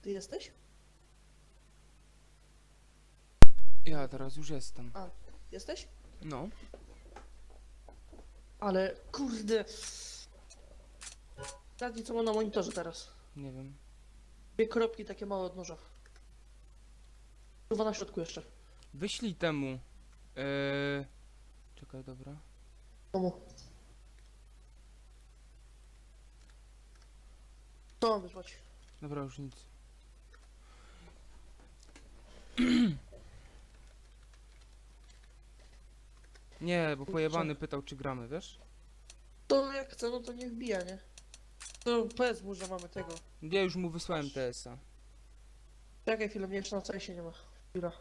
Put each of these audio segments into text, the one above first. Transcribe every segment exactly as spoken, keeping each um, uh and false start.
Ty jesteś? Ja teraz już jestem. A, jesteś? No. Ale kurde. Zgadnij co mam na monitorze teraz. Nie wiem. Dwie kropki takie małe od noża. Kurwa na środku jeszcze. Wyślij temu. Eee... Czekaj, dobra. Komu? Co mam wysłać? Dobra, już nic. Nie, bo pojebany pytał, czy gramy, wiesz? To jak chce, no to niech wbija, nie? To powiedz mu, że mamy tego. Ja już mu wysłałem T S a. Czekaj chwilę, mnie jeszcze na całej się nie ma. Chwila.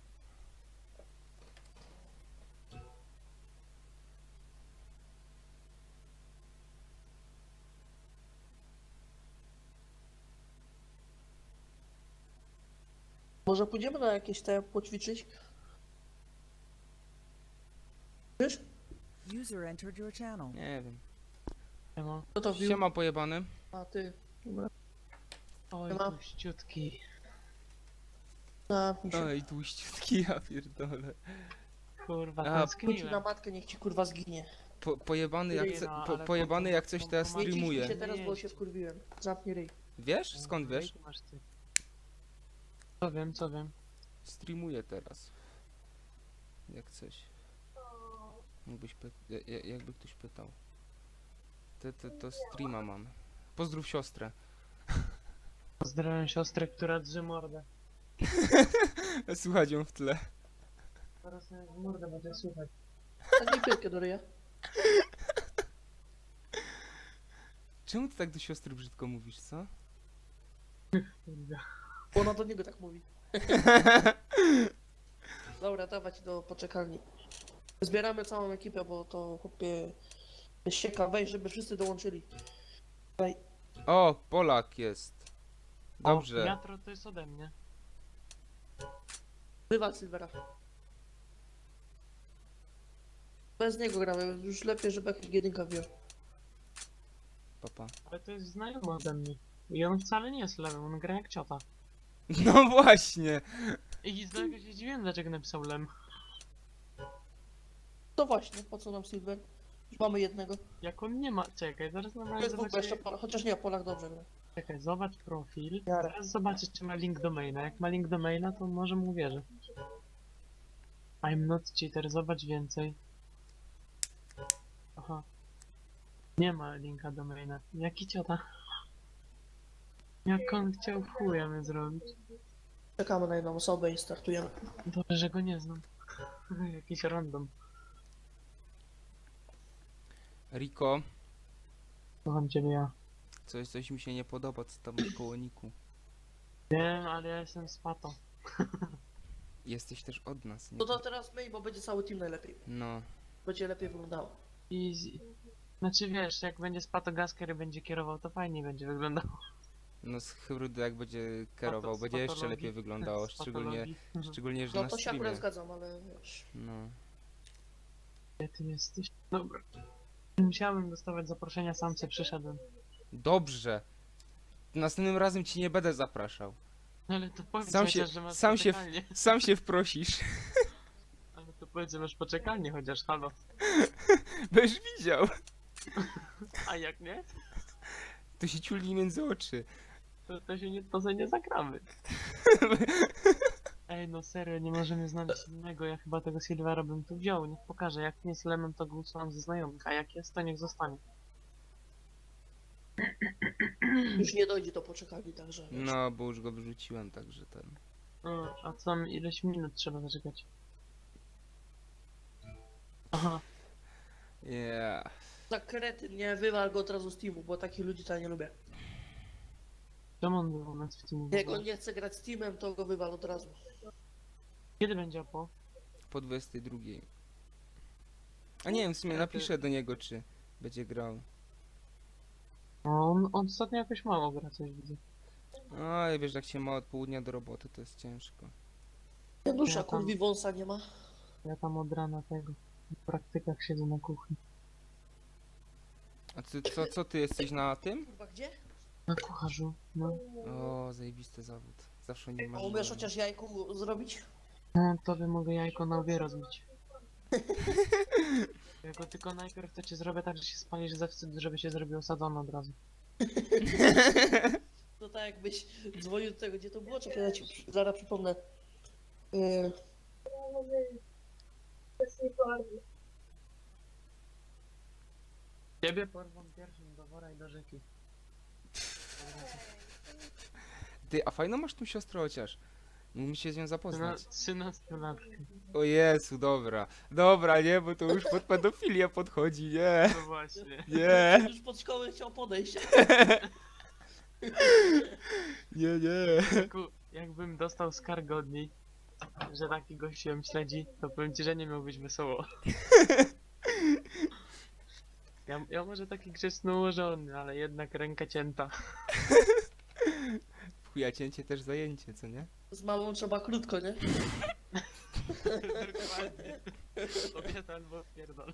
Może pójdziemy na jakieś te poćwiczyć? Wiesz? User entered your channel. Nie wiem. Siema. Kto to wbił? Siema pojebany. A ty. Dobra. Oj, Siema. puściutki. Zamknij się. Oj, tłuściutki, ja pierdolę. Kurwa, A, Wróć na tęskniłem. matkę, niech ci kurwa zginie. Po, pojebany jak, Nie ce, no, po, ale pojebany po- jak coś po- teraz po- Nie ciśnij się streamuje. teraz, bo Nie. się wkurwiłem. Zamknij ryj. Wiesz? Skąd wiesz? Jaki masz ty? Co wiem, co wiem. Streamuje teraz. Jak coś. Jakbyś py... ja- ja- jakby ktoś pytał. To, to, to streama mam. Pozdrów siostrę. Pozdrawiam siostrę, która drze mordę. Słuchać ją w tle. Teraz nie w mordę będę słuchać. Daj pyrkę do ryja. Czemu ty tak do siostry brzydko mówisz, co? Kurwa. Bo ona do niego tak mówi. Dobra, dawać do poczekalni. Zbieramy całą ekipę, bo to chłopie sieka, weź, żeby wszyscy dołączyli. Daj. O, Polak jest. O, Dobrze. wiatro to jest ode mnie. Wywal Silvera. Bez niego gramy, już lepiej, żeby jakiś jedynka wziął. Papa. Ale to jest znajomy ode mnie. I on wcale nie jest lewym, on gra jak ciota. No właśnie. I z tego się dziwiłem, dlaczego napisał lem. To właśnie, po co nam Silver? Już mamy jednego. Jak on nie ma... Czekaj, zaraz To normalnie jest w ogóle jeszcze zobaczę... Polak, chociaż nie, Polak dobrze gra. Czekaj, zobacz profil. Jarę. Teraz zobaczyć, czy ma link domaina. Jak ma link domaina, to może mu uwierzę. I'm not cheater, zobacz więcej. Aha. Nie ma linka domaina. Jaki ciota? Jak on chciał w chuja mnie zrobić? Czekamy na jedną osobę i startujemy. Dobrze, że go nie znam. Jakiś random. Riko, Kocham ciebie ja. coś, coś mi się nie podoba, co tam masz koło niku. Wiem, ale ja jestem z pato. Jesteś też od nas, nie? To to teraz my, bo będzie cały team najlepiej. No. Będzie lepiej wyglądało. I... z- Znaczy wiesz, jak będzie z pato Gasker i będzie kierował, to fajnie będzie wyglądało. No z hybrydy jak będzie kierował, z będzie jeszcze patologii. lepiej wyglądało, Z szczególnie, patologii. szczególnie, że No na to się akurat streamie. zgadzam, ale wiesz. No. Gdzie ty jesteś? Dobra. Musiałem dostawać zaproszenia, sam se przyszedłem. Dobrze. Następnym razem ci nie będę zapraszał. No ale to powiedz Sam chociaż, się- że masz sam się w- poczekalnię. Sam się wprosisz. Ale to powiedz, że masz poczekalnię chociaż, halo. Będziesz widział. A jak nie? To się ciuli między oczy. To, to się nie, to się nie zagramy. Ej, no serio, nie możemy znaleźć innego, ja chyba tego Silvera bym tu wziął, niech pokaże, jak nie jest lemem, to go usuwam ze znajomych, a jak jest, to niech zostanie. Już nie dojdzie do poczekalni, także wiesz. No, bo już go wyrzuciłem, także ten. No, a co tam, ileś minut trzeba zaczekać? Aha, Yeah. Za kretyn, nie wywal go od razu z teamu, bo takich ludzi to ja nie lubię. czemu on był u nas w tym Jak on nie chce grać z teamem, to go wywal od razu. Kiedy będzie opo? Po dwudziestej drugiej. A nie wiem, w sumie Ale to- napiszę do niego, czy będzie grał. No, on, on ostatnio jakoś mało gra, coś widzę. No i wiesz, jak się ma od południa do roboty, to jest ciężko. Janusza, Ja tam- kurwi wąsa nie ma. Ja tam od rana tego, w praktykach siedzę na kuchni. A ty, co, co ty jesteś na tym? Kurwa, gdzie? Na kucharzu, no. O, zajebisty zawód. Zawsze nie A ma. umiesz chociaż jajku zrobić? No, tobie mogę jajko na łbie rozbić. Tylko, tylko najpierw to cię zrobię tak, że się spalisz ze wstydu, żeby się zrobił osadzony od razu. To tak jakbyś dzwonił do tego, gdzie to było, czekaj, ja ci przy- zaraz przypomnę. Yy, Ciebie porwą pierwszym do wora i do rzeki. Ty, a fajną masz tą siostrę chociaż. Mógłbym się z nią Na zapoznać. trzynastolatkę. O Jezu, dobra. Dobra, nie, bo to już pod pedofilię podchodzi, nie. No właśnie. Nie, już pod szkołę chciał podejść. nie, nie. Taku, jakbym dostał skargę od niej, że taki gość ją śledzi, to powiem ci, że nie miał być wesoło. Ja, ja może taki grzeczny ułożony, ale jednak ręka cięta. W chuja cięcie też zajęcie, co nie? Z mamą trzeba krótko, nie? Dokładnie. Kobieta albo pierdol.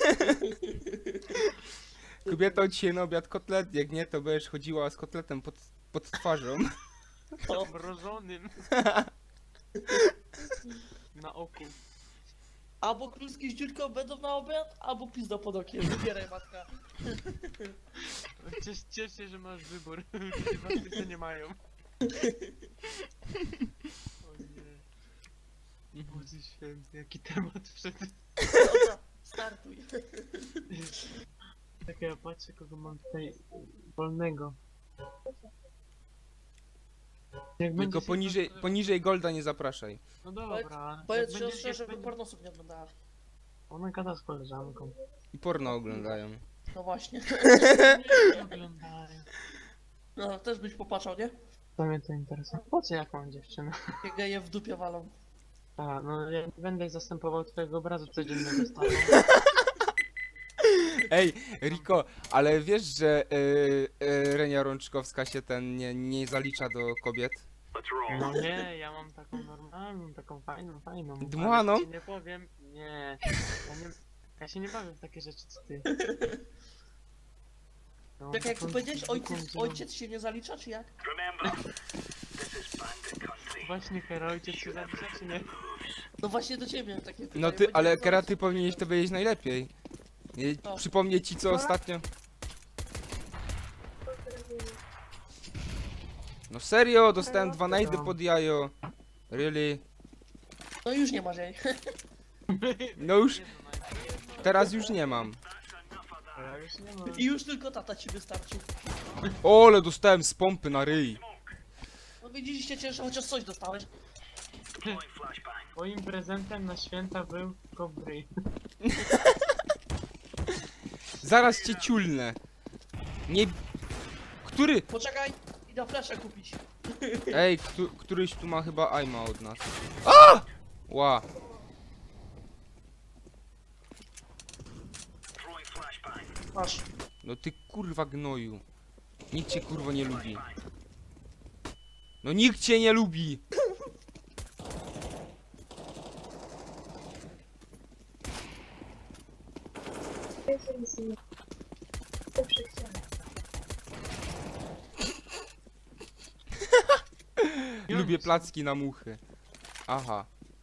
Kobieto, dzisiaj na obiad kotlet, jak nie, to będziesz chodziła z kotletem pod, pod twarzą. O, Mrożonym. Na oku. albo kluski z dziurką będą na obiad, albo pizda pod okiem. Wybieraj, matka. Ciesz, ciesz się, że masz wybór. Chyba wszyscy nie mają. O nie. Boże święty, jaki temat wszedł. Dobra, startuj. Tak, ja patrzę, kogo mam tutaj wolnego. Jak Tylko będzie się poniżej, to- poniżej golda nie zapraszaj. No dobra. Powiedz jak będzie- siostrze, jak żeby będzie- pornosów nie oglądała. Ona gada z koleżanką. I porno oglądają. No właśnie. Nie oglądają. No, też byś popatrzał, nie? To mnie to interesuje. Po co jak mam dziewczynę? Jak geje w dupie walą. A, no ja nie będę zastępował twojego obrazu codziennego stanu. Ej, Riko, ale wiesz, że y, y, Renia Rączkowska się ten nie, nie zalicza do kobiet? No nie, ja mam taką normalną, taką fajną, fajną. ale Dmuchaną? ci nie powiem, nie. Ja, nie. ja się nie bawię w takie rzeczy co ty. No, Tak jak taką tu powiedziałeś, zwykłą ojciec, zieloną- ojciec się nie zalicza, czy jak? Właśnie, Hera, ojciec się zalicza czy nie? No właśnie do ciebie takie pytanie. No ty, Powiedziałem, ale że Kera, ojciec- ty powinieneś to wiedzieć najlepiej. Nie, No. przypomnę ci, co ostatnio... No serio, dostałem dwa najdy pod jajo. Really? No już nie masz jej. No już, Nie, no, najpierw. teraz już nie mam. Ja już nie mam. I już tylko tata ci wystarczy. O, ale dostałem z pompy na ryj. No widzisz, się cieszę, chociaż coś dostałeś. Moim prezentem na święta był kobry. Zaraz cię ciulnę. Nie... Który? Poczekaj, idę fleszę kupić. Ej, któ któryś tu ma chyba aima od nas. A! Ła. Masz. No ty kurwa gnoju. Nikt cię kurwa nie lubi. No nikt cię nie lubi. Lubię placki na muchy. Aha.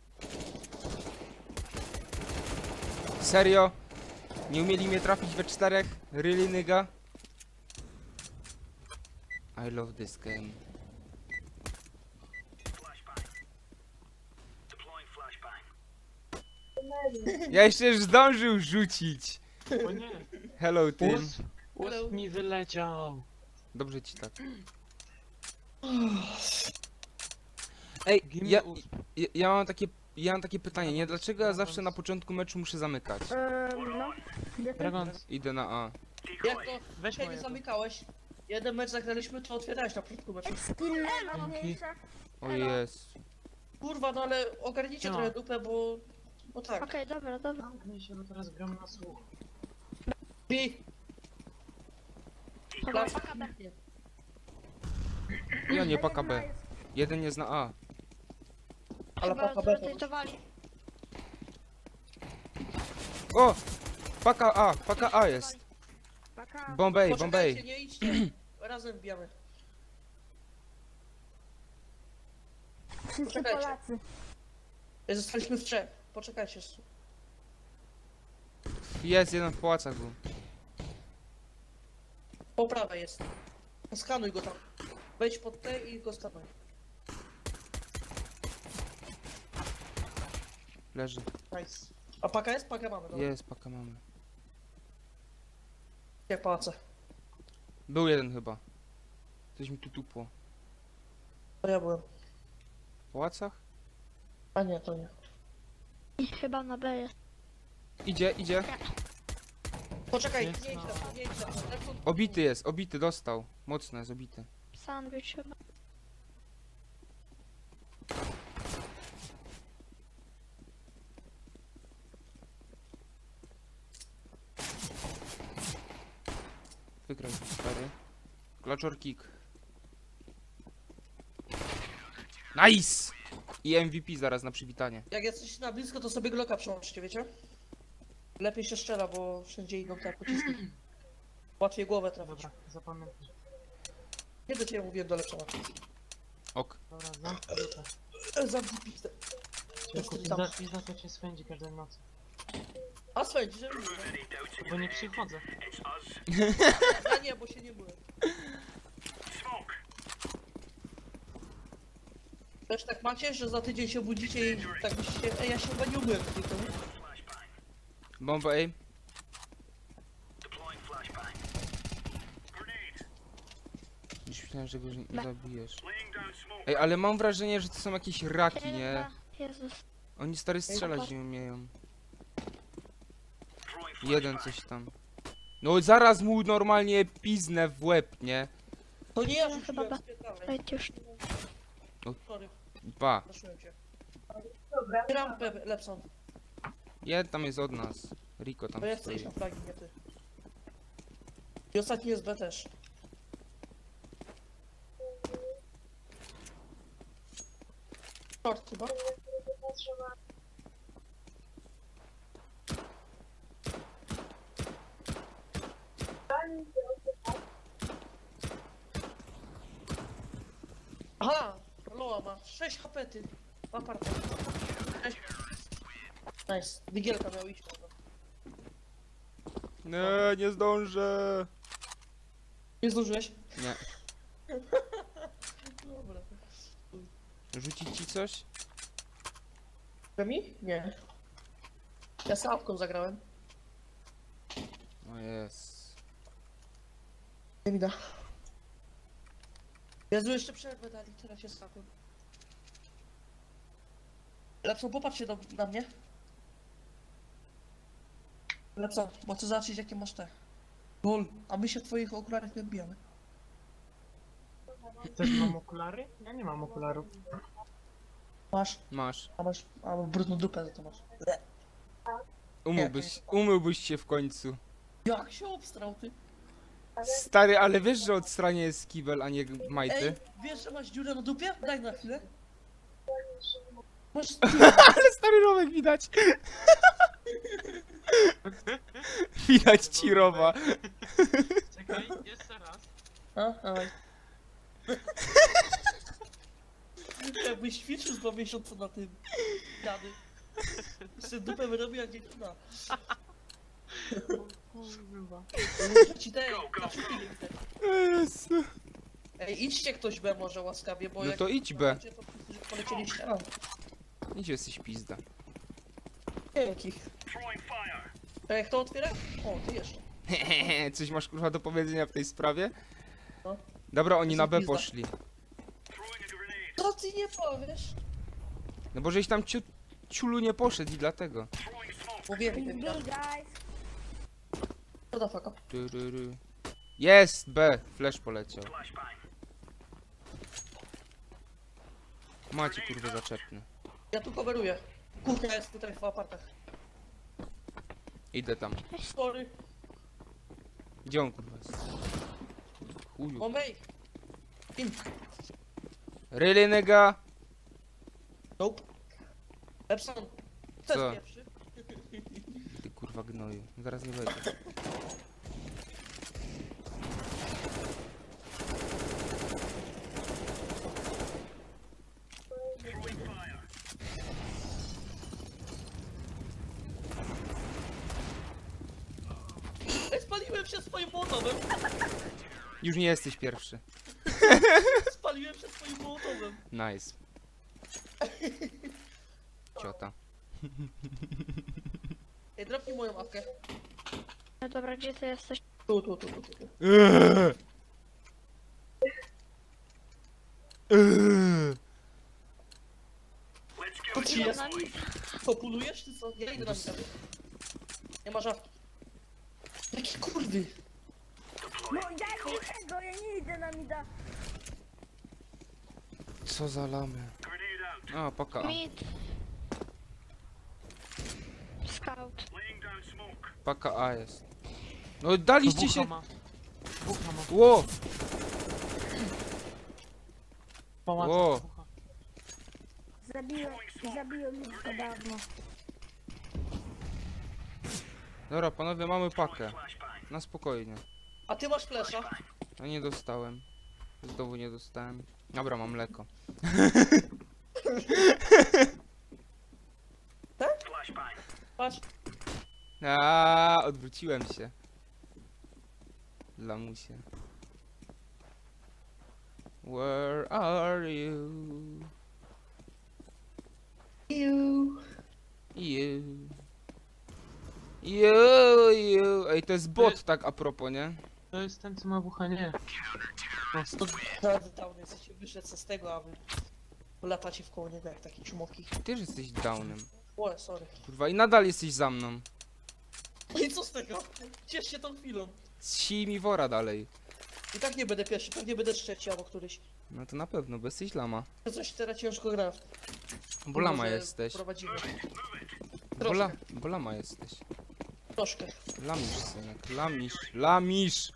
Serio? Nie umieli mnie trafić we czterech? Really nigga? I love this game. Ja jeszcze już zdążył rzucić. O nie, Hello Tim. ust, ust mi wyleciał. Dobrze ci tak. Ej, Gimme ja, ust. ja, ja mam takie, ja mam takie pytanie, nie? Dlaczego ja zawsze na początku meczu muszę zamykać? Ehm, no. Dragon, Idę na A. Jak to weź kiedy moje. zamykałeś? Jeden mecz zagraliśmy, to otwierałeś na początku meczu. Skille ważniejsze. O jest. Kurwa, no ale ogarnijcie No. trochę dupę, bo... Bo tak. Okej, dobra, dobra. Zamknij się, bo teraz gram na słuch. Pi! Chyba Plac- paka B. Ja nie paka B. Jeden jest na A. Ale Chyba paka B to... zrotejtowali. O! Paka A, paka A jest. Paka. Bombay, Poczekajcie, Bombay. nie idźcie. razem wbijamy. Wszyscy Poczekajcie. Polacy. Zostaliśmy w trzech. Poczekajcie. Jest jeden w pałacach był. Po prawej jest. Skanuj go tam. Wejdź pod te i go skanuj. Leży. Nice. A paka jest? Pakę mamy, dobra. Jest, paka mamy. Jak pałace. Był jeden chyba. Coś mi tu tupło. To ja byłem. W pałacach? A nie, to nie. Chyba na B jest. Idzie, idzie. Poczekaj, Jest nie idź na- tam, nie idź tam. Lepson- Obity jest, obity dostał. Mocno jest obity. Sandwich chyba. Wygrał cztery. Klaczor kick. Nice! I M V P zaraz na przywitanie. Jak jesteś na blisko, to sobie Glocka przełączcie, wiecie? Lepiej się strzela, bo wszędzie idą te pociski. Łatwiej głowę trafić. Dobra, zapamiętam. Nie do ciebie mówiłem do Lepsona. Ok. Dobra, zamknij dupę. E, Zamknij pizdę. Cielku, Już tam. pizda, pizda to cię swędzi każdej nocy. A swędzi, że mówię. Bo nie przychodzę. Ja nie, bo się nie byłem. Też tak macie, że za tydzień się budzicie i tak byście... Ej, ja się chyba nie umyłem w tej domu. Bomba A. Już myślałem, że go nie zabijesz. Ej, ale mam wrażenie, że to są jakieś raki, nie? Chyba. Jezus. Oni stary strzelać nie umieją. Jeden coś tam. No zaraz mu normalnie piznę w łeb, nie? To nie ja Ja rzuciłem, chyba ba- spierdalaj. Wejdź już. Sorry, Dwa. zaszyłem cię. Rampę, Lepson. Jeden tam jest od nas. Rico tam To ja chcę iść stoi. na flagi, nie ty. I ostatni jest B też. Short chyba. Aha! Loa ma sześć H P ty. Ma parta. sześć. Nice. Wigielka miał iść. Nie, nie zdążę. Nie zdążyłeś? Nie. Dobra. Rzucić ci coś? Mi? Nie. Ja z awką zagrałem. O jest. Nie mi da. Jezu, jeszcze przerwę dali, teraz się stałem. Lepson, popatrz się do, na mnie. Lepson, bo chcę zobaczyć jakie masz te. Gol, a my się w twoich okularach nie odbijamy. Też mam okulary? Ja nie mam okularów. Masz, Masz. a masz, a brudną dupę za to masz. Le. Umyłbyś, umyłbyś się w końcu. Jak się obstrał ty? Stary, ale wiesz, że od strony jest kibel, a nie Ej, majty? wiesz, że masz dziurę na dupie? Daj na chwilę. Masz... Ale stary romek widać. Widać ci rowa. Czekaj, jeszcze raz. A, dawaj. Jakbyś ćwiczył z dwa miesiące na tym. Gady. Jeszcze dupę wyrobił jak dziewczyna. Kurwa. Ci daj, znaczy chwilę widzę. Jezu. Ej, idźcie ktoś B może łaskawie, bo No jak... to idź B. To wszyscy polecieliście. A, Idź, jesteś pizda. jakich? Ej, kto otwiera? O, ty jeszcze. Coś masz kurwa do powiedzenia w tej sprawie? No. Dobra, oni Jestem na B pizda. poszli. Co ty nie powiesz? No bo żeś tam ciu, ciulu nie poszedł i dlatego. Mówiłem, nie wiem. guys. Co da faka? Tyryry. Jest B! Flash poleciał. Macie kurwa zaczepny. Ja tu coveruję. Kuchnia jest tutaj w apartach. Idę tam. Sorry. Gdzie on kurwa jest? Chuju. O mej. In. Really nigga? Nope. Epson. Co? Chcesz pierwszy? Ty kurwa gnoju. Zaraz nie będzie. Już nie jesteś pierwszy. Spaliłem się swoim mołotowem. Nice. Ciota. Ej, dropnij moją awkę. No dobra, gdzie ty jesteś? Tu, tu, tu, tu, tu. tu. Eee. Eee. To ci Idę jest. na nic. Populujesz czy co? Ja idę na mitę. Nie ma żartu. Jakie kurwy. No daj mi tego, ja nie idę na mida. Co za lamy. A, paka. Mid. Scout. Paka A jest. No daliście Bucha się. ma. Bucha ma. Ło! Pałac. Ło. Bucha. Zabiłem, zabiłem już go dawno. Dobra, panowie, mamy pakę. Na spokojnie. A ty masz flesza? A nie dostałem. Znowu nie dostałem. Dobra, mam mleko. Patrz. A, odwróciłem się. Lamusie. Where are you? Iu. You. You, you. Ej, to jest bot, tak a propos, nie? To jest ten, co ma bucha, nie. No, sto... Teraz dawno jesteście wyszedł z tego, a wy latacie w koło niego jak takie czumoki. Ty też jesteś downem. O, sorry. Kurwa, i nadal jesteś za mną. No i co z tego? Ciesz się tą chwilą. Sij mi wora dalej. I tak nie będę pierwszy, pewnie będę trzeci albo któryś. No to na pewno, bo jesteś lama. To coś teraz ciężko gra. Bo lama Może jesteś. Prowadzimy. Bo, la, Troszkę, bo lama jesteś. troszkę. Lamisz, synek. Lamisz. Lamisz.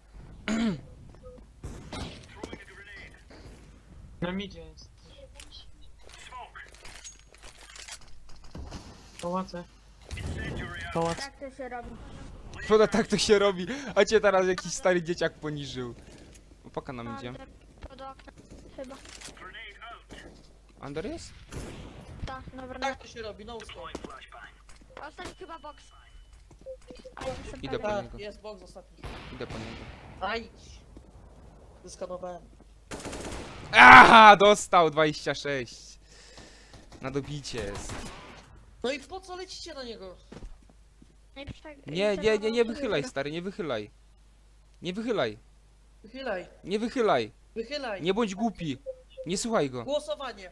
Na midzie jest. Pałace. Pałac. Tak to się robi. Szkoda, tak to się robi. A cię teraz jakiś stary dzieciak poniżył. Opaka nam idzie. Under pod oknem. Chyba. Under jest? Tak, dobra. Tak to się robi, no scope. Ostatni chyba box. A ja jestem Idę po pewien. niego. Tak, jest box ostatni. Idę po niego. Aj! Zeskanowałem. Aha, dostał dwadzieścia sześć. Na dobicie jest. No i po co lecicie na niego? Nie, przek- Nie, nie, nie, nie wychylaj, stary, nie wychylaj. Nie wychylaj. Wychylaj, Nie wychylaj. wychylaj. Nie bądź głupi. Nie słuchaj go. Głosowanie.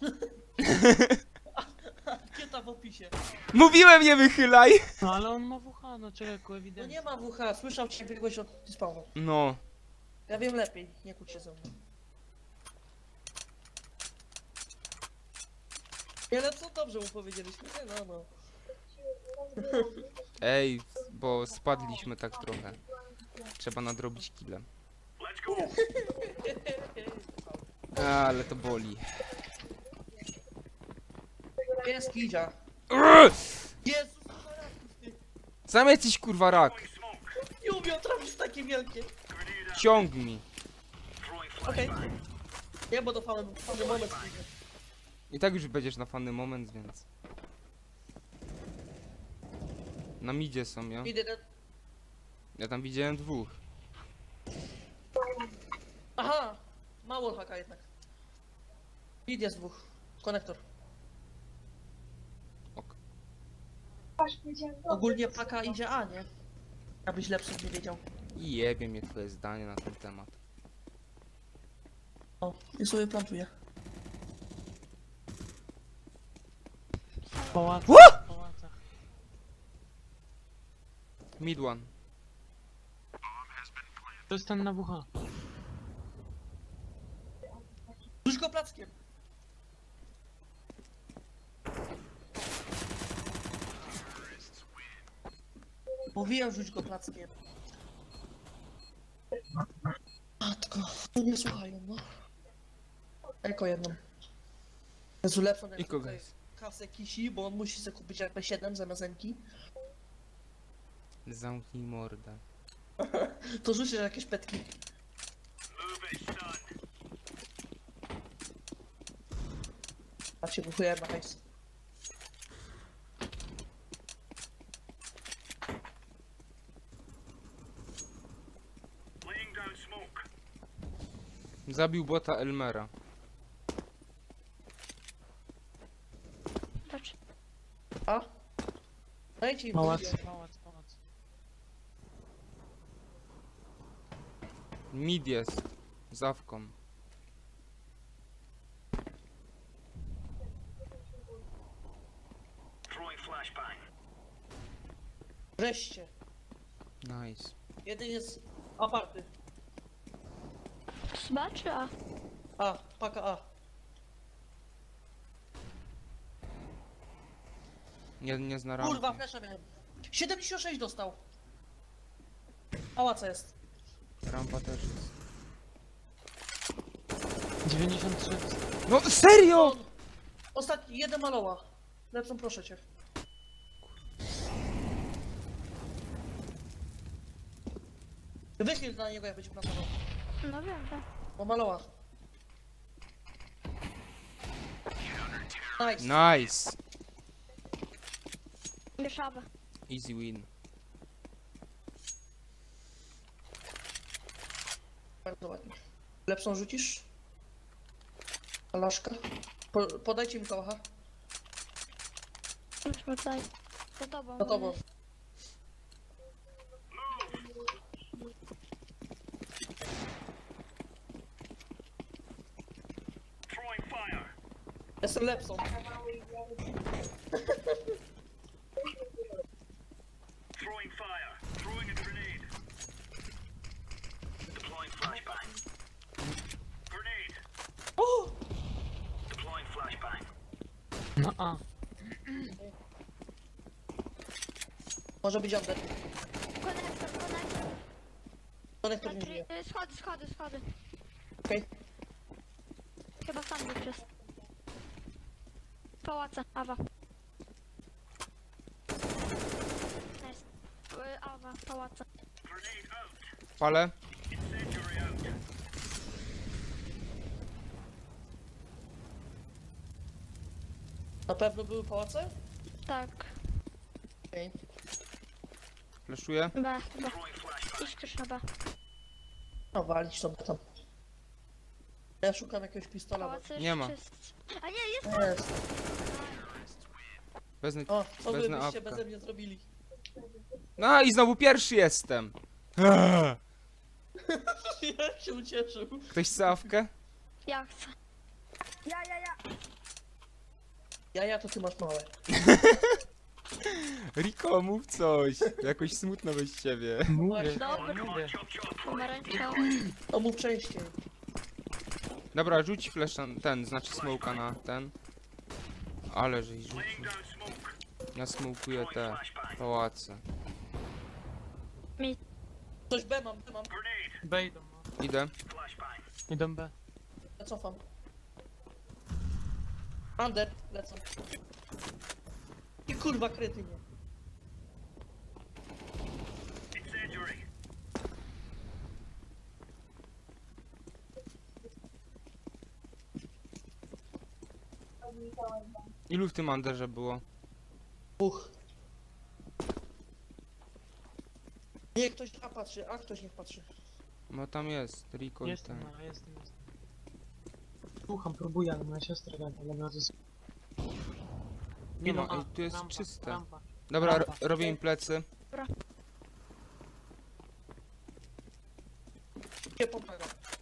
Ankieta w opisie. Mówiłem, nie wychylaj! No ale on ma bucha, no człowieku, No ewidentnie. nie ma W H, słyszał cię biegłeś od spawnu. No. Ja wiem lepiej, nie kłóć się ze mną. Nie, no co dobrze mu powiedzieliśmy, nie, no no. Ej, bo spadliśmy tak trochę. Trzeba nadrobić killem. Ale to boli. Jest Kidzia. Urgh! Jezus, co za raków, ty. Sam jesteś kurwa rak. Nie umiem trafić w takie wielkie. Ciąg mi. Okej. Nie, bo to fajny, fajny moment Kidzia. I tak już będziesz na fany moment, więc. Na midzie są, ja. Idę, na- Ja tam widziałem dwóch. aha! Mało haka jednak. Id jest dwóch. Konektor. Ok. Ogólnie paka idzie A, nie? Abyś lepszych nie wiedział. I jebie mnie twoje zdanie na ten temat. O, i sobie plantuję. Pałac. Ło! W pałacach. Mid one. To jest ten na bucha. Rzuć go plackiem. Mówiłem, rzuć go plackiem. Matko, no nie słuchają, no. Eko jedną. Jest ulepszony I jak kogo tutaj jest? kasę kisi, bo on musi sobie kupić R P siedem zamiast Enki. Zamknij mordę. To rzuć jakieś petki. A cię buchuję na hajs. Zabił bota Elmera. Patrz. A? Dajcie im Pałac, drugie. pałac, pałac. Mid jest. Zawką. Wreszcie. Nice. Jeden jest aparty. B czy A? A, paka A. Nie, nie zna rampy. Kurwa, flesza miałem. siedemdziesiąt sześć dostał. Pałaca jest. Rampa też jest. dziewięćdziesiąt trzy. No serio! On. Ostatni, jeden maloła. Lepszą, proszę cię. Wychyl dla niego, jak będzie pracował. No wiem, wiem. Bo maloła. Nice. Nice! Bierz A B. Easy win. Bardzo ładnie. Lepszą rzucisz? Alaszka. Po, podajcie mi kocha. Już mi tutaj. Za tobą. Za tobą. Jestem lepszą. Throwing fire. Throwing a grenade. Deploying flashbang. Grenade. O! Deploying flashbang. No a. Może być under. Konektor, konektor. Konektor nie żyje. Entry- y, Schody, schody, schody. Okej. Chyba sandwich jest. Pałace, Awa. Nice. Y, Awa, pałace. Grenade out. Palę. Incendiary out. Na pewno były pałace? Tak. Okej. Fleszuję. B, B. Throwing flashbang. Idź ktoś na B. No walić sobie tam. Ja szukam jakiegoś pistola. Pałace Nie ma. czyst. A nie, jest bo- Jest. Wezmę... O, co wy Wezmę byście apkę. beze mnie zrobili? No i znowu pierwszy jestem. Eee. Jak się ucieszył. Ktoś chce awkę? Ja chcę. Ja, ja, ja. Ja, ja to ty masz małe. Riko, mów coś. Jakoś smutno bez ciebie. Mówię, Dobra. mówię. Pomarańczowy. To mów częściej. Dobra, rzuć flash na ten, znaczy smoka na ten. Ale żeś rzucił. Laying down smoke. Ja smokuję te pałace. Coś B mam, B mam. Grenade. B idą, no. Idę. Flashbang. Idą B. Ja cofam. Under, lecą. I kurwa kryty mnie. Incendiary. Ilu w tym anderze było? Buch. Nie, ktoś A patrzy, a ktoś niech patrzy. No tam jest, Riko i Jestem, ten. no, jestem, jestem. Słucham, próbuję, ale moja siostra gada, ale no to jest... Nie Idą ma, ej, A, tu jest rampa, czyste. rampa. Dobra, ro Rampa. robię im plecy. Nie pomaga.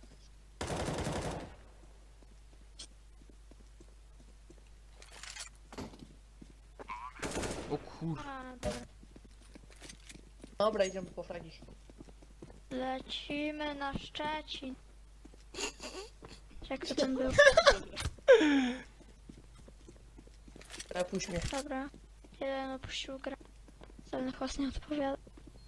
O kur... A, dobra. Dobra, idziemy po fragi. Lecimy na Szczecin. Jak to tam był? Ja puść mnie. Dobra. Jeden opuścił grę. Celny host nie odpowiada.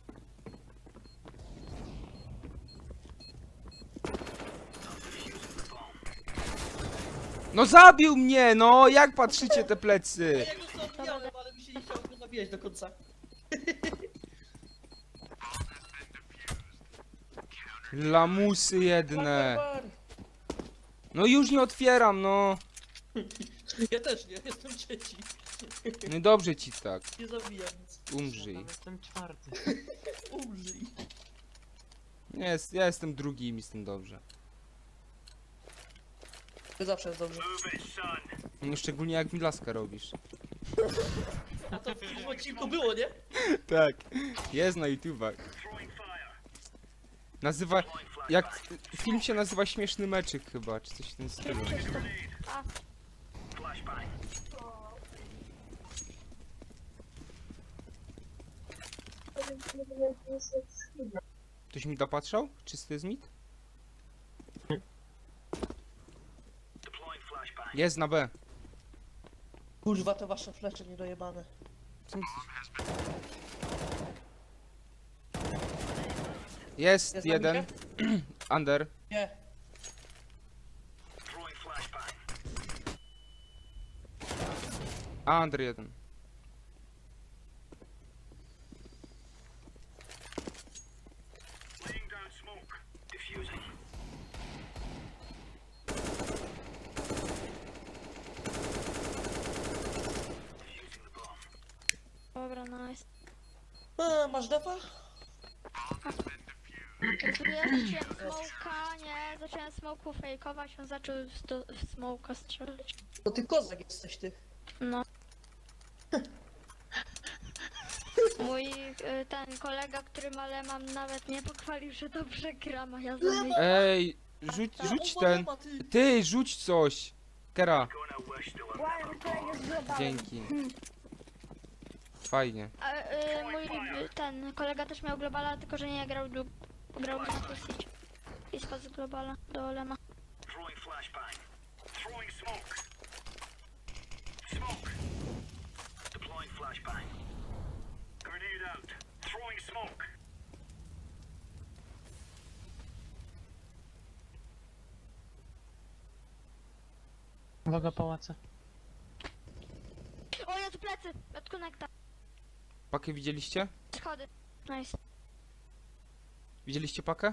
No zabił mnie, no! Jak patrzycie te Ja plecy? go sobie odbijałem, ale mi się nie chciało go zabijać do końca. Lamusy jedne. Bar, bar, bar. No już nie otwieram, no. Ja też nie, jestem trzeci. No i dobrze ci tak. Nie zabijam nic. Ja Umrzyj. tam jestem czwarty. Umrzyj. Nie, jest, ja jestem drugi i mi z tym dobrze. Zawsze jest dobrze. Move it, son. No szczególnie jak mi laskę robisz. A to w tym odcinku było, nie? Tak. Jest na YouTubach. Throwing fire. Nazywa... Jak... Film się nazywa Śmieszny Meczyk chyba, czy coś w tym stylu. A, Flashbang. Ktoś mi dopatrzał? Czysty jest mit? Deploying flashbang. Jest na B. Kurwa, te wasze flesze niedojebane. Co myślisz? Jest Jest na jeden. Under. Nie. Throwing flashbang. Under jeden. Laying down smoke. Diffusing. Defusing the bomb. dobra, nice. A, masz defa? Ja zacząłem smoka, nie, zacząłem smoku fejkować, on zaczął do smoka strzelać. To ty kozak jesteś, ty. No. Mój y, ten kolega, który ma lemam, nawet nie pochwalił, że dobrze gram, a ja zamyśliłem. Ej, rzuć, rzuć ten. Uwolniona, ty. Ty, rzuć coś. Kera. Gonna wish to Ładnie, kolegę zglobałem. Dzięki. Fajnie. A y, mój y, ten kolega też miał globala, tylko że nie grał lub grał na Twitch. I spadł z globala do lema. Throwing flashbang. Throwing smoke. Smoke. Deploying flashbang. Grenade out. Throwing smoke. Uwaga, pałace. O, ja tu plecy! Od konekta. Pakę widzieliście? Schody. Nice. Widzieliście pakę?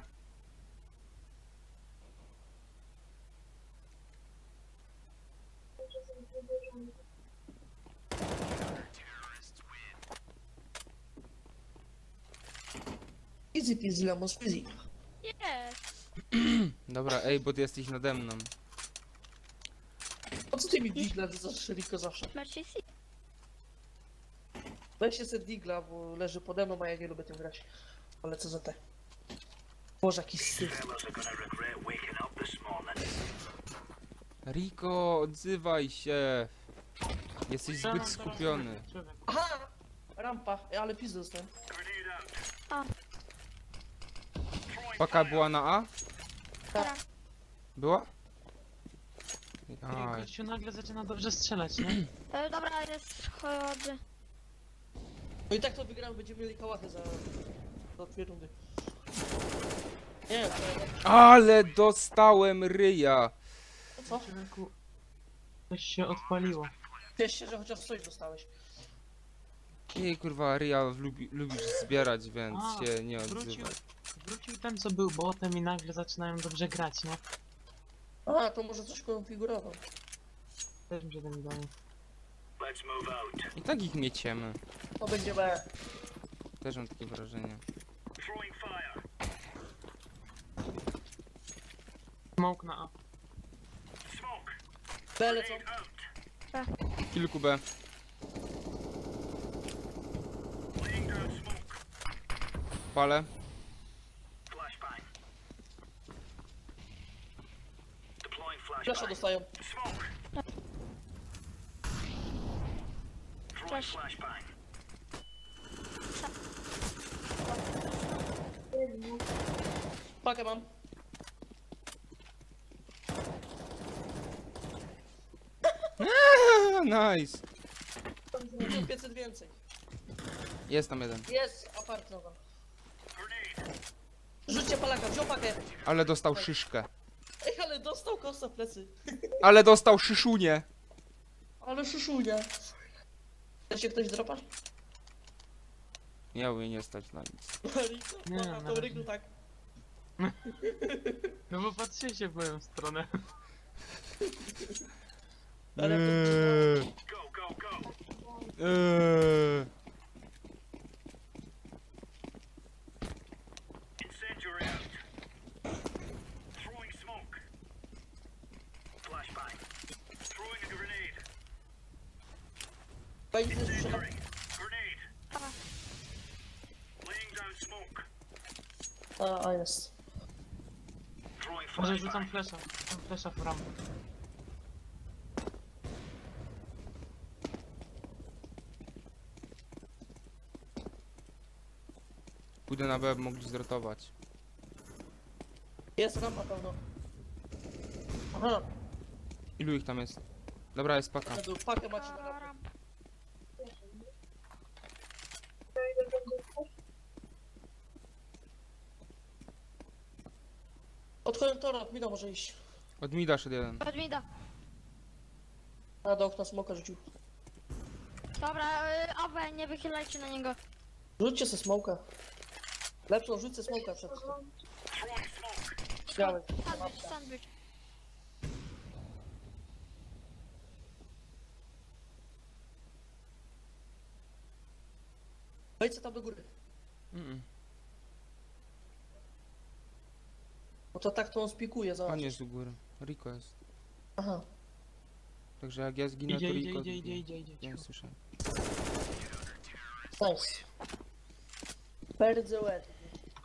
Easy peasy, lemon squeezy. Jest. Dobra, ej, bo ty jesteś nade mną. Po co ty mi digla zastrzeliko zawsze? Mercy C. Weź się sobie digla, bo leży pode mną, a ja nie lubię tym grać. Ale co za te. Boże, jaki syf. Fellas are gonna regret waking up this morning. Riko, odzywaj się. Jesteś zbyt skupiony. Aha! Rampa, ale pizdę dostałem. Grenade out. A, Throwing Paka fire. była na A? teraz. Była? I Aj. gościu nagle zaczyna dobrze strzelać, nie? E, dobra, jest schody. No i tak to wygramy, będziemy mieli kałachę za... za dwie rundy. Nie, to Ale dostałem ryja. to co? Człowieku, coś się odpaliło. Ciesz się, że chociaż coś dostałeś. Jej kurwa, ryja lubi, lubisz zbierać, więc A, się nie Wrócił, odzywaj. wrócił ten, co był botem i nagle zaczynają dobrze grać, nie? A, to może coś konfigurował. Też mi się tak wydaje. Let's move out. I tak ich mieciemy. To będzie B. Też mam takie wrażenie. Throwing fire. Smoke na A. Smoke. B lecą. Grenade out. Kilku B. Laying down smoke. Palę. Flashbang. Deploying Flasha flashbang. dostają. Smoke. Throwing Flash. flashbang. Pakę mam. Nice. pięćset więcej. Jest tam jeden. Jest, apart nowa. Grenade. Rzućcie palaka, wziął pakę. Ale dostał szyszkę. Ej, ale dostał kosa w plecy. Ale dostał szyszunię. Ale szuszunia. Chce się ktoś dropać? Miał jej nie stać na nic. Riko? Nie, Dobra, na to razie Ryku nie. tak. No bo patrzcie w moją stronę. Ale to Eee, Go, go, go. eee. Incendiary out. Throwing smoke. Flashbang. Fajnie też strzela. Grenade. Dobra. Laying down smoke. A, a jest. Throwing Może flashbang. rzucam flesza. Rzucam flesza w rampę. Pójdę na B, mogli zrotować. Jest rampa pełno. Aha, Ilu ich tam jest? Dobra, jest paka. tu pakę macie na Dobra, rampę. rampa. Od konektora, mina może iść. Od mida szedł jeden. Od mida. A do okna smoka rzucił. Dobra, y, Awe, nie wychylajcie na niego. Rzućcie se smoka. Lepszą rzućcie smoka przed Throwing smoke. białym. Sandwich, sandwich. Wejdźcie tam do góry. Mm -mm. Bo to tak to on spikuje, zobacz. Pan jest u góry. Rico jest. Aha. Także jak ja zginę, Idzie, to idzie, Rico idzie, idzie, zginie. idzie, idzie. Nie cicho. słyszę. Nice. Bardzo ładnie.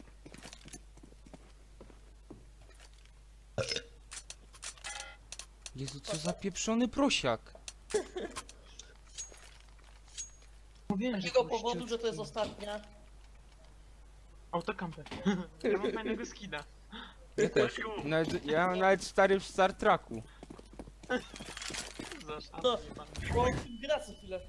Jezu, co za pieprzony prosiak. Mówiłem, Z że takiego kogoś powodu, że to jest cię- ostatnia. Autokamper. Ja mam fajnego skina. Ja też. Nawet, ja mam nawet stary w Star Treku. Zaszczędzę No. pan. Bo gra co chwilę.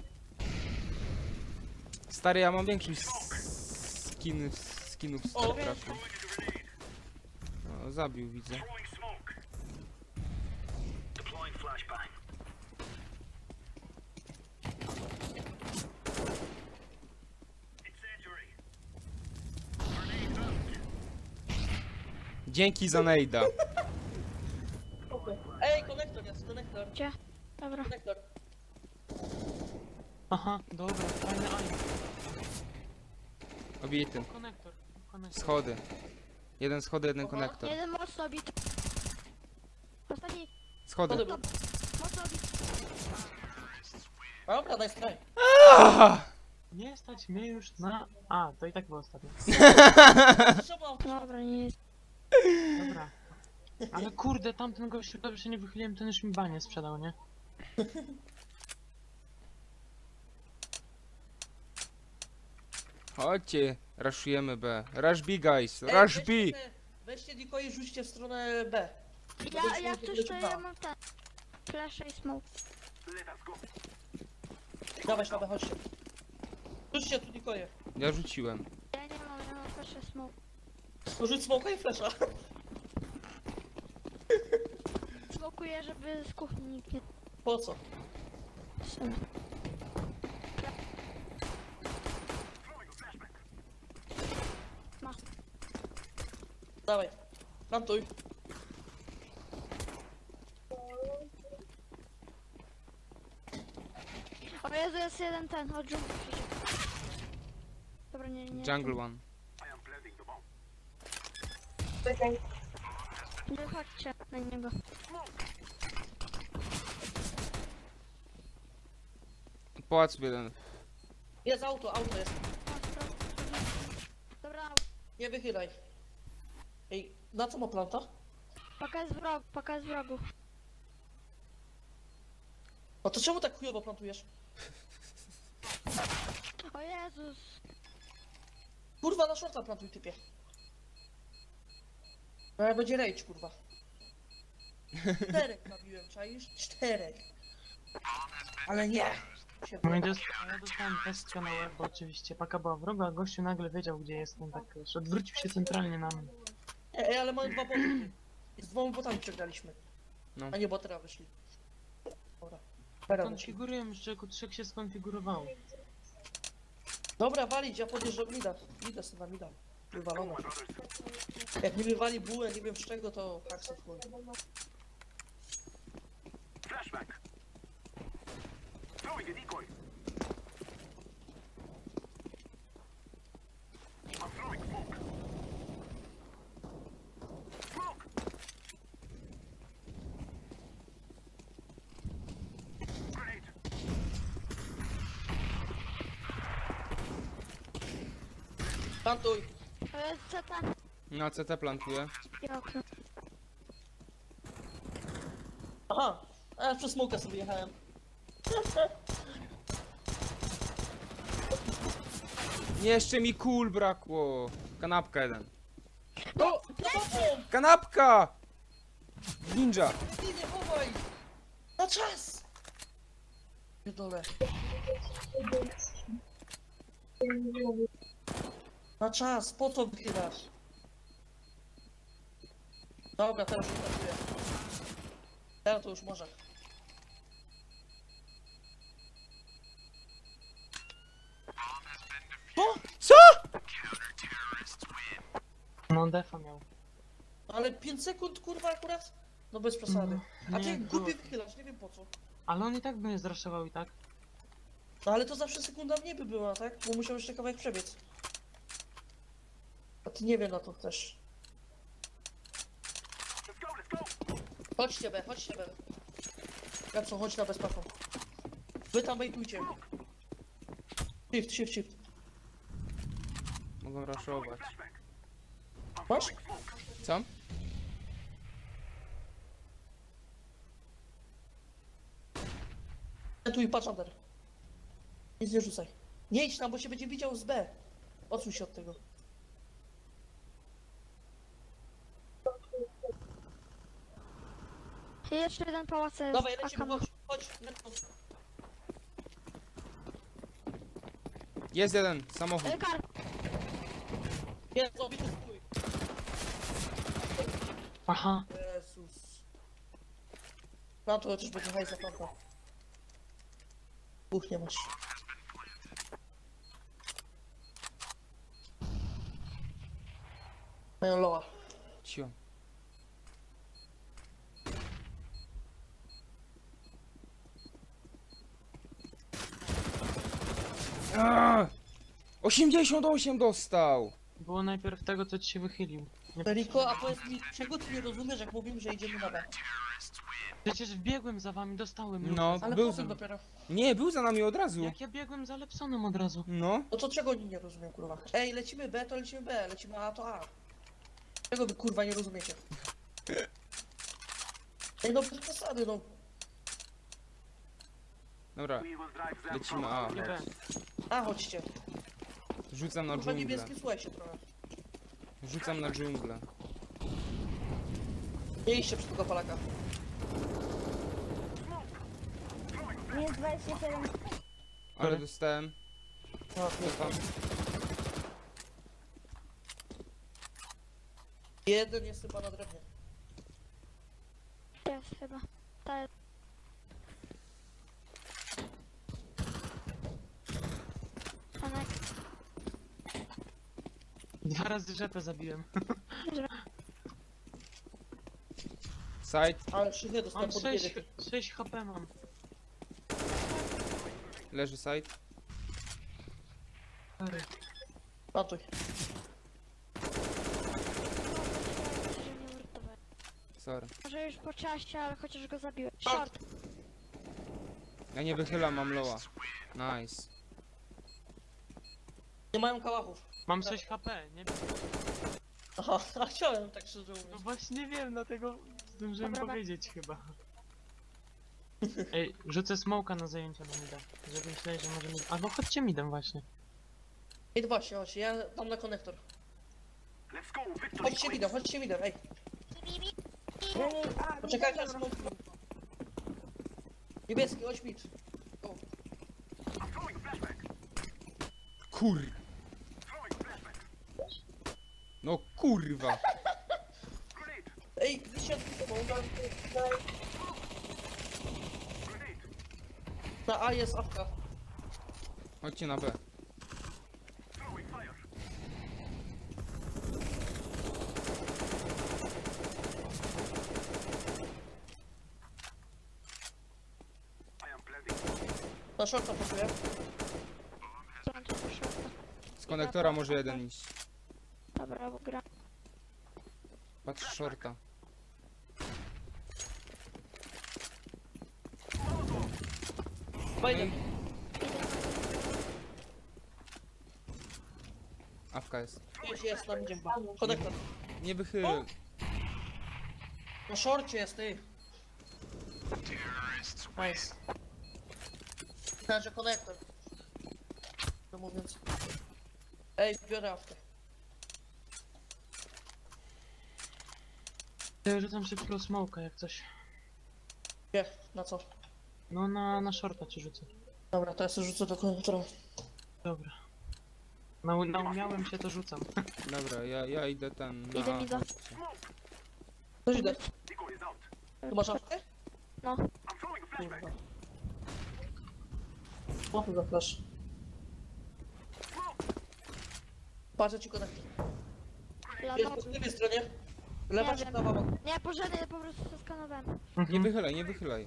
Stary, ja mam większość skin, skinów w O, Star więc- Treku. No, zabił, widzę. Throwing smoke. Deploying flashbang. Incendiary. Grenade out. Dzięki za nejda. Okay. Ej, konektor jest, konektor. Gdzie? Dobra. Konektor. Aha, dobra, fajny aim. Obity. Konektor. Konektor. Schody. Jeden schody, jeden Aha. konektor. Jeden mocno bit. Ostatni. Schody. Schody był. Mocno bit. Dobra, daj straj. Nie stać mnie już na... A, to i tak było ostatnio. Trzeba. Dobra, nie jest. Dobra. Ale kurde, tamten gościu, dobrze się nie wychyliłem, ten już mi banie sprzedał, nie? Chodźcie, raszujemy B. Rush B, guys. Ej, Rush B. weźcie te- Weźcie Diko i rzućcie w stronę B. Ja, jak coś to ja mam ten. Flash i smoke. Let us go. Dawaj, ślabę, chodźcie. Rzućcie tu Dikoje. Ja rzuciłem. Ja nie mam, ja mam flash i smoke. To rzuć smoka i flesza. Smokuję, żeby z kuchni nikt nie... Po co? Ma. Dawaj. Plantuj. O Jezu, jest jeden ten, od dżungli przyjdzie. Dobra, nie, nie. Jungle one. I am planting the bomb. Wychodźcie na niego. Pałac jeden. Jest auto, auto jest. O, spro- Dobra, Nie wychylaj. Ej, na co ma planta? paka jest wrog, paka jest wrogu. No to czemu tak chujowo plantujesz? O Jezus. Kurwa, na shorta plantuj, typie. No jak będzie rage, kurwa. Czterech nabiłem, czaisz? Czterech. Ale nie. Się No i dos- a ja dostałem pestka na łeb, bo oczywiście paka była wroga, a gościu nagle wiedział, gdzie jestem, tak wiesz, odwrócił się centralnie na mnie. Ej, ale mamy dwa boty. I z dwoma botami przegraliśmy. No. A nie, botera wyszli. Dobra. Teraz wyszli. Konfigurujemy, jeszcze jako trzech się skonfigurowało. Dobra, walić, ja podjeżdżam mida. Mida sobie na mida. Wywalona. Jak nie wywali bułę, nie wiem z czego, to haksy w chuj. Flashback. Throwing a decoy. I'm throwing smoke. Smoke. Grenade. Plantuj. E, Co tam? Na C T plantuję. I okno. Aha, a ja przez smoka sobie jechałem. Jeszcze mi kul brakło. Kanapka jeden. No, no, Kanapka! Ninja! nie, nie chowaj! Na czas! Pierdolę. Na czas, po co wychylasz? Dobra, teraz już pracuję. Teraz to już może. Co? Co? No defa miał. Ale pięć sekund kurwa akurat? No bez przesady. A Nie, ty było. głupie wychylasz, nie wiem po co. Ale on i tak by mnie zraszował i tak. No ale to zawsze sekunda mniej by była, tak? Bo musiał jeszcze kawałek przebiec. A ty nie wiem na to też. Let's go, let's go. Chodźcie B, chodźcie B. Japson, chodź na bezpaką. Wy tam bejtujcie. Shift, shift, shift. Mogą raszować. Flashback. Masz? Co? Tu i patrz under. Nic nie rzucaj. Nie idź tam, bo się będzie widział z B. Odsuń się od tego. I jeszcze jeden pałac jest. Dawaj, lecimy, Akam. chodź, chodź, lecimy. Jest jeden, samochód. E, Kar. Jest, obity stój. Aha. Jezus. No to chociaż będzie hajs za planta. Uch, nie masz. Mają loa. Cio. Aaaa! osiemdziesiąt osiem dostał! Było najpierw tego, co ci się wychylił. Nie, Riko, a powiedz mi, czego ty nie rozumiesz, jak mówimy, że idziemy na B? przecież wbiegłem za wami, dostałem. No, Ale był po za... tym dopiero. Nie, był za nami od razu. Jak ja biegłem za Lepsonem od razu. No. No to czego nie rozumiem, kurwa? Ej, lecimy B, to lecimy B, lecimy A, to A. Czego wy, kurwa, nie rozumiecie? Ej, no bez przesady, no. Dobra, We will drive them lecimy from A. Nie B. A, chodźcie. Rzucam na Kurwa, dżunglę. niebieski, słuchaj się trochę. Rzucam na dżunglę. Nie idźcie przy tego Polaka. Minus dwadzieścia siedem. Ale dostałem. No, Cofam. jeden jest chyba na drewnie. Jest chyba. Ta jest. Anek. Dwa razy rzepę zabiłem. Side, Ale szybnie dostałem Mam pod sześć, biedy. sześć H P mam. leży side. Sorry. Plantuj. Że nie uratowałem. Sorry. Może już po czasie, ale chociaż go zabiłem. Short. Ja nie wychylam, mam loa. Nice. Nie mają kałachów. Mam sześć H P, nie wiem. Aha, a chciałem tak szczerze No mówiąc. właśnie nie wiem, dlatego zdążyłem Dobra, powiedzieć chyba. Ej, rzucę smoka na zajęcia na mida. Żeby myśleli, że możemy... Albo chodźcie midem właśnie. Ej, właśnie, właśnie, ja dam na konektor. Let's go, victory. Chodźcie midem, chodźcie midem, ej. Ja nie... A, Poczekajcie, aż dobra. smoke. Niebieski, chodź mid. O, I'm throwing a flashback. Kur... Throwing a flashback. No kurwa. Grenade. ej, wysiadł z tobą, na, na, Grenade. na A jest awka. Chodźcie na B. Throwing fire. I am planting. Na shorta poszuję. Co on tu poszło? Z konektora może jeden iść. Dobra, bo gra. Patrz shorta. Bajdę. A w... Awka jest. Jest, jest, tam idzie chyba. Konektor. Nie wychyl. O! Na szorcie jest, ty. Nice. Myślałem, że konektor. No mówiąc. Ej, biorę awkę. Ja rzucam szybko smoka jak coś. Nie, na co? No na, na shorta ci rzucę. Dobra, to ja sobie rzucę do konektora. Dobra. Nau, naumiałem się, to rzucam. Dobra, ja, ja idę ten na... Idę mi za- Coś idę. Nico is out. Tu masz awkę? No. I'm throwing a flashback. Kurwa. O, tu za flash. Patrzę ci konektor. Jest Lata. po lewej stronie. Lewa Nie czy wiem. prawa wam? Nie, poszedłem, po prostu zeskanowałem. Nie Mhm. wychylaj, nie wychylaj.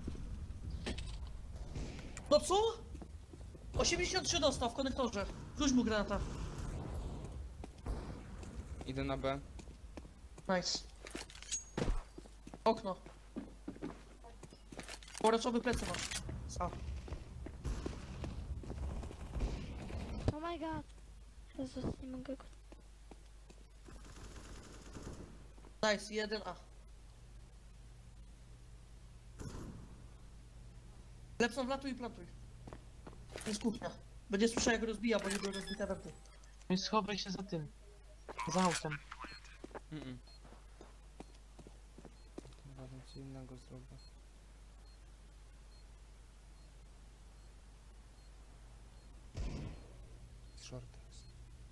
No co? osiemdziesiąt trzy dostał w konektorze. Rzuć mu granata. Idę na B. Nice. Okno. Poraczowy plecy masz. A. Oh my god. Jezus, nie mogę go... Nice, jeden A. Lepson wlatuj i plantuj. To jest kuchnia. Będzie słyszał jak rozbija, bo nie były rozbite wenty. No i schowaj się za tym. Za autem. Mm -mm. Chyba coś innego zrobię. Short jest.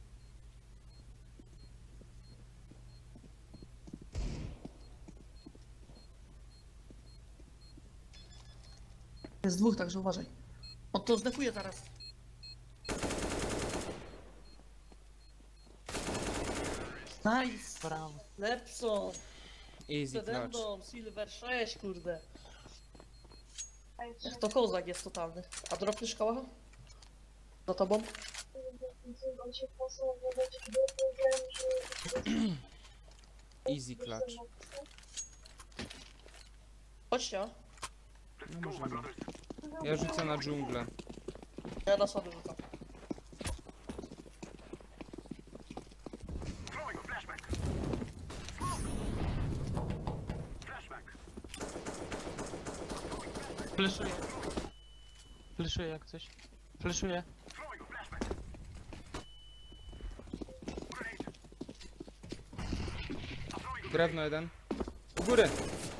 Jest dwóch, także uważaj. On to zdefuje zaraz. Nice! Brawo. Lepson! Easy clutch. Sedendon, Silver sześć, kurde. Jak to kozak jest totalny. A dropniesz kałacha? Za tobą? Easy clutch. Chodźcie, a? No możemy. Ja rzucę na dżunglę. Ja na sobie rzucam. Throwing a flashback. Flashback. Fleszuję. Fleszuję jak coś. Fleszuję. Throwing a flashback. Grenade. I'm throwing a Drewno jeden. U góry!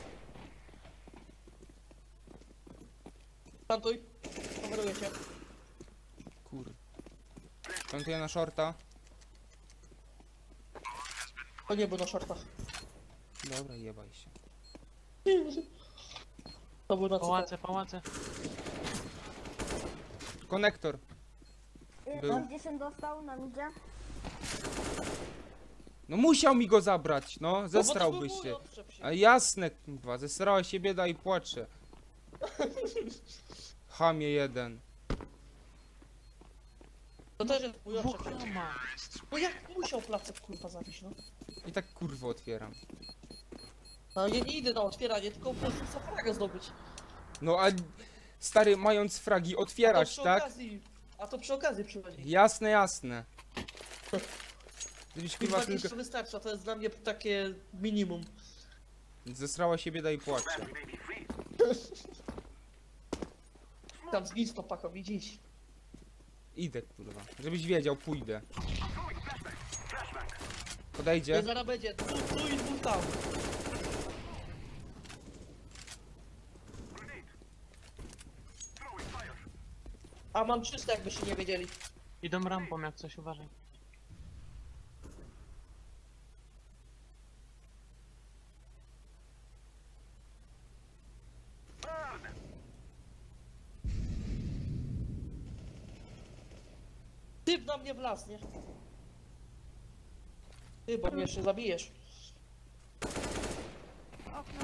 Plantuj. Coveruję cię. Kur. Plantuję na shorta. To nie był na shortach. Dobra, jebaj się. To był na co? Pałace, pałace. Konektor. Był. On gdzie się dostał na midzie? No musiał mi go zabrać, no. Zestrałbyś się. A jasne, kurwa. Zesrała się bieda i płacze. Chamie jeden. To też jest mój Dwóch oczek. tam ma. No jak musiał placek kurwa zabić, no? I tak kurwa otwieram. No nie, nie idę na otwieranie, tylko po prostu chcę fragę zdobyć. No a stary, mając fragi, A to otwierasz, przy tak? okazji, a to przy okazji przychodzi. Jasne, jasne. Gdybyś kurwa Kurwa tylko... jeszcze wystarcza, to jest dla mnie takie minimum. Zesrała się bieda i płacze. maybe free. Tam z listą paką, widzisz? Idę kurwa. Żebyś wiedział, pójdę. Throwing a flashback. Flashback. Nie Podejdzie. zaraz będzie, dwóch tu i dwóch tam. Grenade. Throwing fire. A mam czyste, jakbyście nie wiedzieli. Idą rampą jak coś, uważaj. Burn. Typ na mnie wlazł, nie? Ty, bo mnie jeszcze zabijesz. Okno.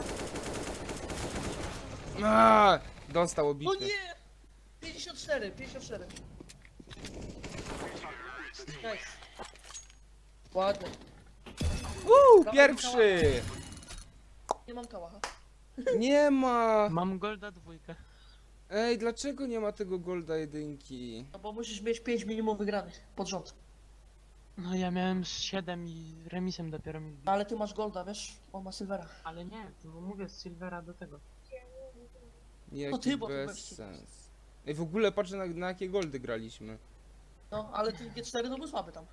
Aaaa! Dostał No obity. nie! pięćdziesiąt cztery, pięćdziesiąt cztery. Nice. Ładnie. Uuu, pierwszy! Nie mam kałacha. Nie ma! Mam golda dwójkę. Ej, dlaczego nie ma tego golda jedynki? No bo musisz mieć pięć minimum wygranych pod rząd. No ja miałem z siedem i remisem dopiero mi wbił. Ale ty masz golda, wiesz? On ma silvera. Ale nie, to mówię z Silvera do tego. Jaki ty, bo tu bez weźcie. sens. Ej, w ogóle patrz na, na jakie goldy graliśmy. No, ale ten G cztery no był słaby tam.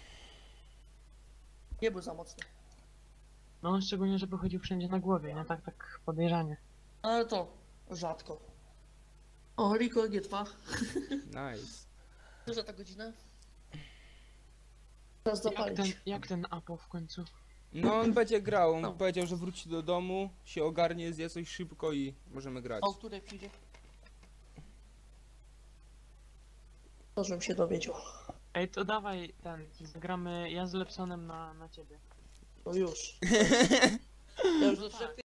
Nie był za mocny. No szczególnie, żeby chodził wszędzie na głowie, nie? Tak, tak podejrzanie. Ale to rzadko. O, Rico G dwa. Nice. Duża ta godzina. Teraz Jak ten, zapalić. jak ten Apo w końcu? No on będzie grał, on No. powiedział, że wróci do domu, się ogarnie, zje coś szybko i możemy grać. O której przyjdzie? To, żebym się dowiedział. Ej, to dawaj ten, zagramy ja z Lepsonem na, na ciebie. No już. Ja już do